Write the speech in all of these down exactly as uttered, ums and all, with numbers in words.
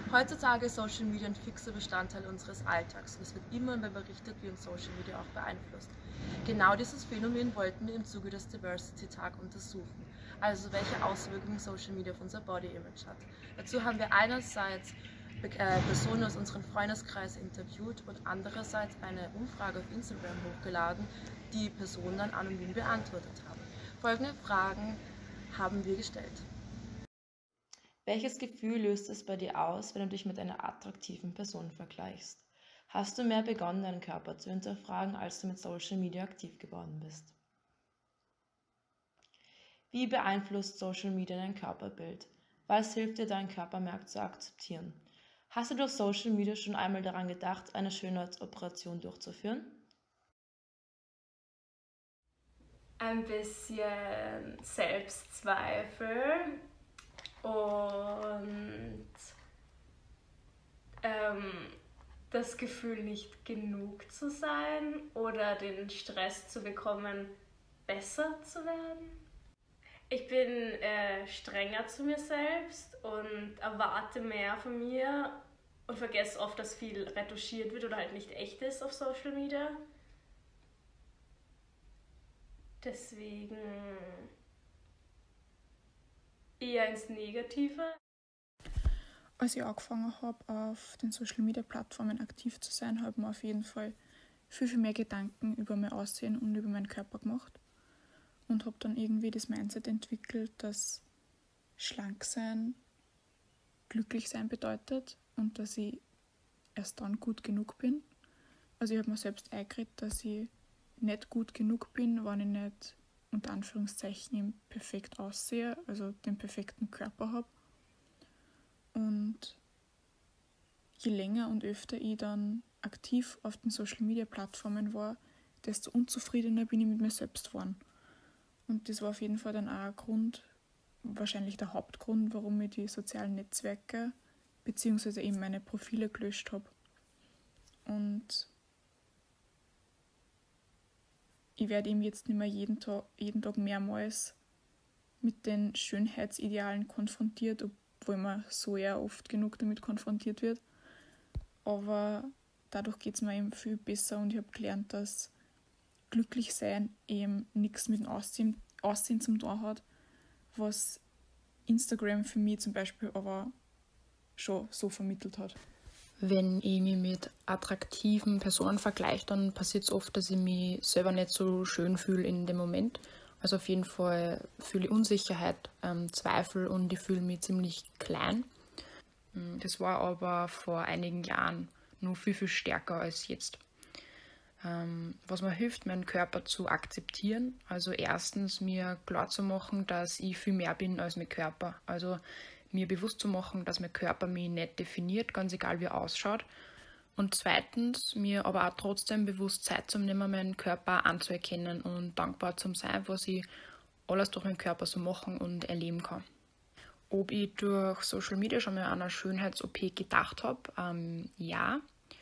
Heutzutage ist Social Media ein fixer Bestandteil unseres Alltags und es wird immer mehr berichtet, wie uns Social Media auch beeinflusst. Genau dieses Phänomen wollten wir im Zuge des Diversity Tag untersuchen, also welche Auswirkungen Social Media auf unser Body Image hat. Dazu haben wir einerseits Personen aus unserem Freundeskreis interviewt und andererseits eine Umfrage auf Instagram hochgeladen, die Personen dann anonym beantwortet haben. Folgende Fragen haben wir gestellt. Welches Gefühl löst es bei dir aus, wenn du dich mit einer attraktiven Person vergleichst? Hast du mehr begonnen, deinen Körper zu hinterfragen, als du mit Social Media aktiv geworden bist? Wie beeinflusst Social Media dein Körperbild? Was hilft dir, deinen Körper mehr zu akzeptieren? Hast du durch Social Media schon einmal daran gedacht, eine Schönheitsoperation durchzuführen? Ein bisschen Selbstzweifel und ähm, das Gefühl, nicht genug zu sein oder den Stress zu bekommen, besser zu werden. Ich bin äh, strenger zu mir selbst und erwarte mehr von mir und vergesse oft, dass viel retuschiert wird oder halt nicht echt ist auf Social Media. Deswegen eher ins Negative. Als ich angefangen habe, auf den Social Media Plattformen aktiv zu sein, habe ich mir auf jeden Fall viel, viel mehr Gedanken über mein Aussehen und über meinen Körper gemacht. Und habe dann irgendwie das Mindset entwickelt, dass schlank sein glücklich sein bedeutet und dass ich erst dann gut genug bin. Also ich habe mir selbst eingeredet, dass ich nicht gut genug bin, wenn ich nicht unter Anführungszeichen perfekt aussehe, also den perfekten Körper habe. Und je länger und öfter ich dann aktiv auf den Social Media Plattformen war, desto unzufriedener bin ich mit mir selbst geworden. Und das war auf jeden Fall dann auch ein Grund, wahrscheinlich der Hauptgrund, warum ich die sozialen Netzwerke bzw. eben meine Profile gelöscht habe. Und ich werde eben jetzt nicht mehr jeden Tag, jeden Tag mehrmals mit den Schönheitsidealen konfrontiert, obwohl man so ja oft genug damit konfrontiert wird. Aber dadurch geht es mir eben viel besser und ich habe gelernt, dass glücklich sein eben nichts mit dem Aussehen, Aussehen zu tun hat, was Instagram für mich zum Beispiel aber schon so vermittelt hat. Wenn ich mich mit attraktiven Personen vergleiche, dann passiert es oft, dass ich mich selber nicht so schön fühle in dem Moment. Also auf jeden Fall fühle ich Unsicherheit, ähm, Zweifel und ich fühle mich ziemlich klein. Das war aber vor einigen Jahren nur viel, viel stärker als jetzt. Ähm, was mir hilft, meinen Körper zu akzeptieren. Also erstens mir klar zu machen, dass ich viel mehr bin als mein Körper. Also mir bewusst zu machen, dass mein Körper mich nicht definiert, ganz egal wie er ausschaut. Und zweitens mir aber auch trotzdem bewusst Zeit zu nehmen, meinen Körper anzuerkennen und dankbar zu sein, was ich alles durch meinen Körper so machen und erleben kann. Ob ich durch Social Media schon mal an eine Schönheits-O P gedacht habe? Ähm, ja.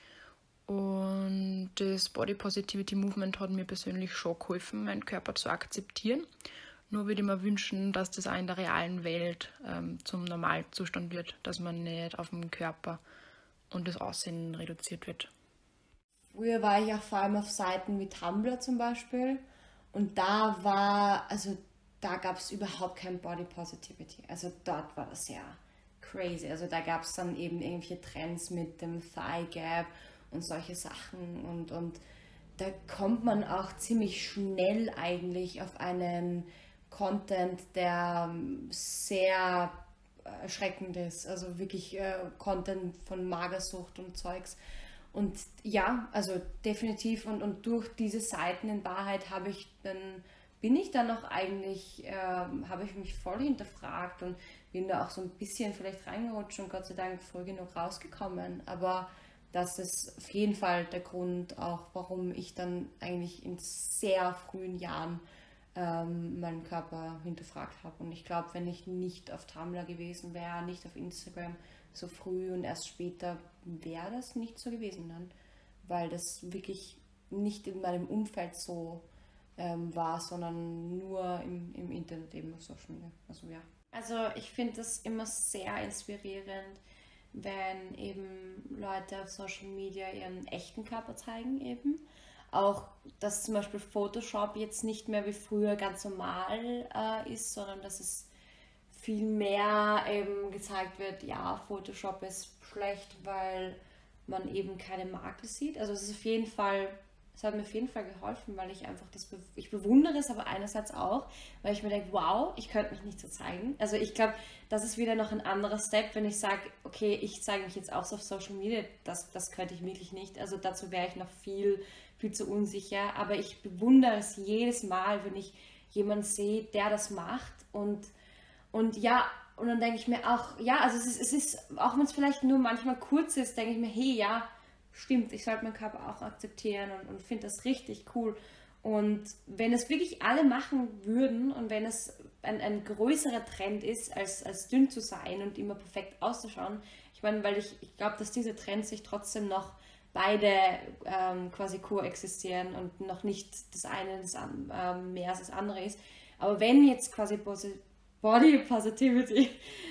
Und das Body Positivity Movement hat mir persönlich schon geholfen, meinen Körper zu akzeptieren. Nur würde ich mir wünschen, dass das auch in der realen Welt ähm, zum Normalzustand wird, dass man nicht auf den Körper und das Aussehen reduziert wird. Früher war ich auch vor allem auf Seiten wie Tumblr zum Beispiel und da war, also da gab es überhaupt kein Body Positivity. Also dort war das ja crazy. Also da gab es dann eben irgendwelche Trends mit dem Thigh Gap und solche Sachen und, und da kommt man auch ziemlich schnell eigentlich auf einen Content, der sehr erschreckend ist. Also wirklich äh, Content von Magersucht und Zeugs. Und ja, also definitiv und, und durch diese Seiten in Wahrheit habe ich dann bin ich dann auch eigentlich, äh, habe ich mich voll hinterfragt und bin da auch so ein bisschen vielleicht reingerutscht und Gott sei Dank früh genug rausgekommen. Aber das ist auf jeden Fall der Grund auch, warum ich dann eigentlich in sehr frühen Jahren ähm, meinen Körper hinterfragt habe. Und ich glaube, wenn ich nicht auf Tumblr gewesen wäre, nicht auf Instagram so früh und erst später, wäre das nicht so gewesen dann. Weil das wirklich nicht in meinem Umfeld so ähm, war, sondern nur im, im Internet eben auf Social Media. Also ja. Also ich finde das immer sehr inspirierend, wenn eben Leute auf Social Media ihren echten Körper zeigen eben. Auch, dass zum Beispiel Photoshop jetzt nicht mehr wie früher ganz normal äh, ist, sondern dass es viel mehr eben gezeigt wird, ja, Photoshop ist schlecht, weil man eben keine Makel sieht. Also es ist auf jeden Fall, es hat mir auf jeden Fall geholfen, weil ich einfach das, be ich bewundere es, aber einerseits auch, weil ich mir denke, wow, ich könnte mich nicht so zeigen. Also ich glaube, das ist wieder noch ein anderer Step, wenn ich sage, okay, ich zeige mich jetzt auch so auf Social Media, das, das könnte ich wirklich nicht. Also dazu wäre ich noch viel, viel zu unsicher. Aber ich bewundere es jedes Mal, wenn ich jemanden sehe, der das macht und Und ja, und dann denke ich mir auch, ja, also es ist, es ist auch wenn es vielleicht nur manchmal kurz ist, denke ich mir, hey, ja, stimmt, ich sollte meinen Körper auch akzeptieren und, und finde das richtig cool. Und wenn es wirklich alle machen würden und wenn es ein, ein größerer Trend ist, als, als dünn zu sein und immer perfekt auszuschauen, ich meine, weil ich, ich glaube, dass diese Trends sich trotzdem noch beide ähm, quasi koexistieren und noch nicht das eine das, ähm, mehr als das andere ist. Aber wenn jetzt quasi Body Positivity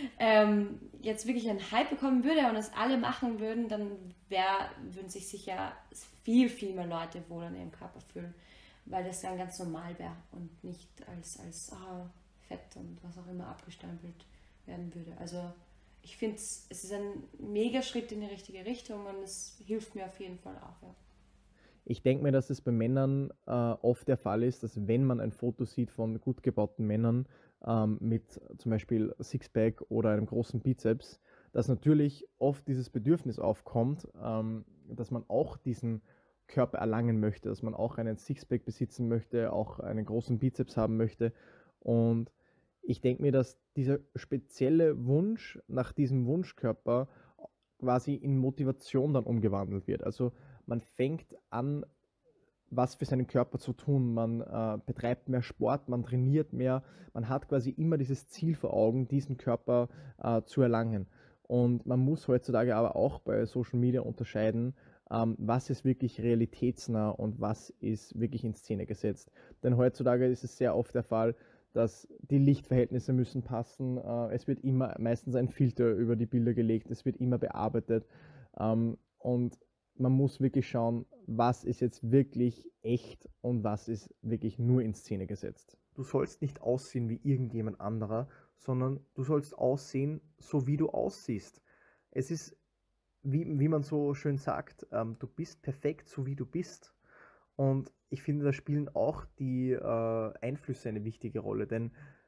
ähm, jetzt wirklich einen Hype bekommen würde und es alle machen würden, dann wär, würden sich sicher viel, viel mehr Leute wohl an ihrem Körper fühlen, weil das dann ganz normal wäre und nicht als, als oh, Fett und was auch immer abgestempelt werden würde. Also ich finde, es ist ein mega Schritt in die richtige Richtung und es hilft mir auf jeden Fall auch. Ja. Ich denke mir, dass es bei Männern äh, oft der Fall ist, dass wenn man ein Foto sieht von gut gebauten Männern ähm, mit zum Beispiel Sixpack oder einem großen Bizeps, dass natürlich oft dieses Bedürfnis aufkommt, ähm, dass man auch diesen Körper erlangen möchte, dass man auch einen Sixpack besitzen möchte, auch einen großen Bizeps haben möchte. Und ich denke mir, dass dieser spezielle Wunsch nach diesem Wunschkörper quasi in Motivation dann umgewandelt wird. Also man fängt an, was für seinen Körper zu tun. Man äh, betreibt mehr Sport, man trainiert mehr. Man hat quasi immer dieses Ziel vor Augen, diesen Körper äh, zu erlangen. Und man muss heutzutage aber auch bei Social Media unterscheiden, ähm, was ist wirklich realitätsnah und was ist wirklich in Szene gesetzt. Denn heutzutage ist es sehr oft der Fall, dass die Lichtverhältnisse müssen passen. Äh, es wird immer meistens ein Filter über die Bilder gelegt, es wird immer bearbeitet. Ähm, und man muss wirklich schauen, was ist jetzt wirklich echt und was ist wirklich nur in Szene gesetzt. Du sollst nicht aussehen wie irgendjemand anderer, sondern du sollst aussehen, so wie du aussiehst. Es ist, wie, wie man so schön sagt, ähm, du bist perfekt, so wie du bist. Und ich finde, da spielen auch die äh, Einflüsse eine wichtige Rolle, denn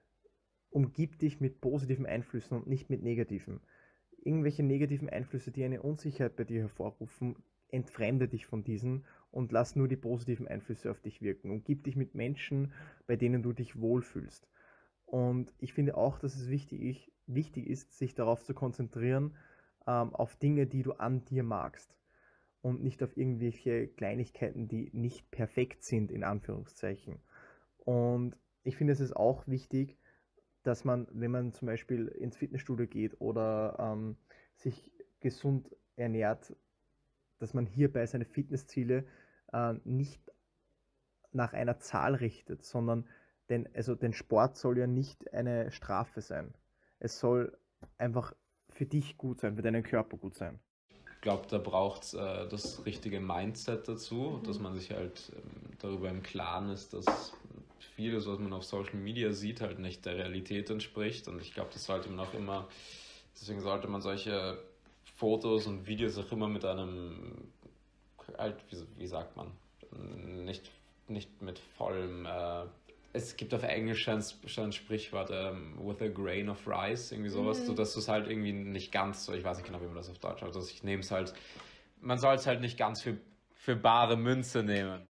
umgib dich mit positiven Einflüssen und nicht mit negativen. Irgendwelche negativen Einflüsse, die eine Unsicherheit bei dir hervorrufen, entfremde dich von diesen und lass nur die positiven Einflüsse auf dich wirken. Umgib dich mit Menschen, bei denen du dich wohlfühlst. Und ich finde auch, dass es wichtig, wichtig ist, sich darauf zu konzentrieren, ähm, auf Dinge, die du an dir magst. Und nicht auf irgendwelche Kleinigkeiten, die nicht perfekt sind, in Anführungszeichen. Und ich finde, es ist auch wichtig, dass man, wenn man zum Beispiel ins Fitnessstudio geht oder ähm, sich gesund ernährt, dass man hierbei seine Fitnessziele äh, nicht nach einer Zahl richtet, sondern denn, also den Sport soll ja nicht eine Strafe sein. Es soll einfach für dich gut sein, für deinen Körper gut sein. Ich glaube, da braucht es äh, das richtige Mindset dazu, mhm. dass man sich halt ähm, darüber im Klaren ist, dass vieles, was man auf Social Media sieht, halt nicht der Realität entspricht. Und ich glaube, das sollte man auch immer, deswegen sollte man solche Fotos und Videos auch immer mit einem, halt, wie, wie sagt man, nicht, nicht mit vollem, äh, es gibt auf Englisch schon ein Sprichwort, um, with a grain of rice, irgendwie sowas, mhm. so dass du es halt irgendwie nicht ganz so, ich weiß nicht genau, wie man das auf Deutsch hat, also ich nehme es halt, man soll es halt nicht ganz für, für bare Münze nehmen.